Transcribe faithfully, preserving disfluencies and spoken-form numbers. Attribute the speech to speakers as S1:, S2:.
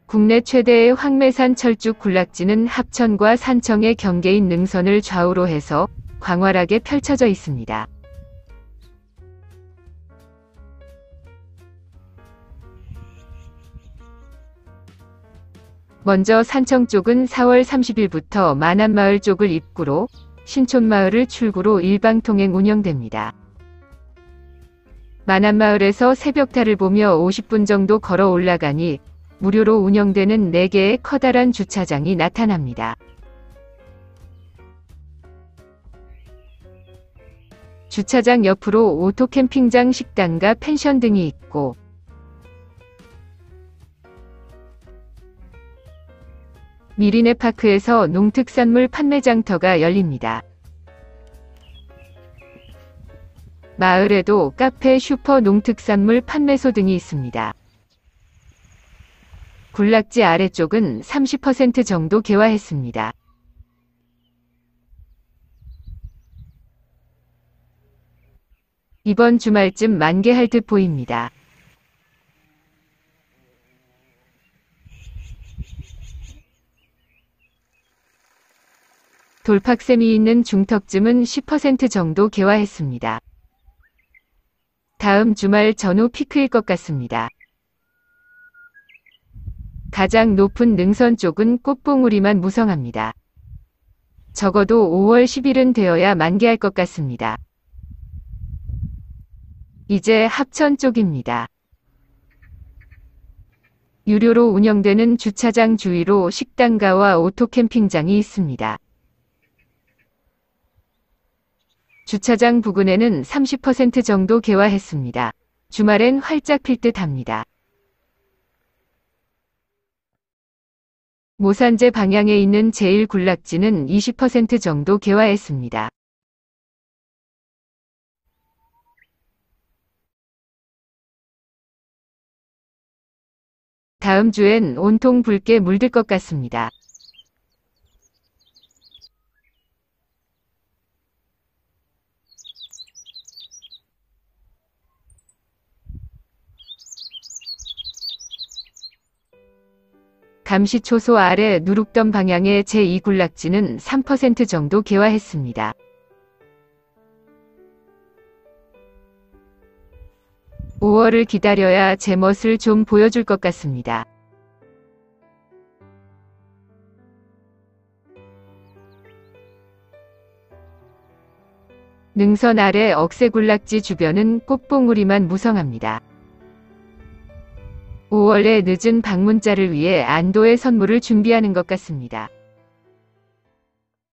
S1: 국내 최대의 황매산 철쭉 군락지는 합천과 산청의 경계인 능선을 좌우로 해서 광활하게 펼쳐져 있습니다. 먼저 산청 쪽은 사월 삼십일부터 만안마을 쪽을 입구로, 신촌마을을 출구로 일방통행 운영됩니다. 만안마을에서 새벽달을 보며 오십 분 정도 걸어 올라가니 무료로 운영되는 네 개의 커다란 주차장이 나타납니다. 주차장 옆으로 오토캠핑장, 식당과 펜션 등이 있고 미리네파크에서 농특산물 판매장터가 열립니다. 마을에도 카페, 슈퍼, 농특산물 판매소 등이 있습니다. 군락지 아래쪽은 삼십 퍼센트 정도 개화했습니다. 이번 주말쯤 만개할 듯 보입니다. 돌팍샘이 있는 중턱쯤은 십 퍼센트 정도 개화했습니다. 다음 주말 전후 피크일 것 같습니다. 가장 높은 능선 쪽은 꽃봉우리만 무성합니다. 적어도 오월 십일은 되어야 만개할 것 같습니다. 이제 합천 쪽입니다. 유료로 운영되는 주차장 주위로 식당가와 오토캠핑장이 있습니다. 주차장 부근에는 삼십 퍼센트 정도 개화했습니다. 주말엔 활짝 필 듯 합니다. 모산제 방향에 있는 제일 군락지는 이십 퍼센트 정도 개화했습니다. 다음 주엔 온통 붉게 물들 것 같습니다. 감시초소 아래 누룩덤 방향의 제이 군락지는 삼 퍼센트 정도 개화했습니다. 오월을 기다려야 제 멋을 좀 보여줄 것 같습니다. 능선 아래 억새군락지 주변은 꽃봉우리만 무성합니다. 오월의 늦은 방문자를 위해 안도의 선물을 준비하는 것 같습니다.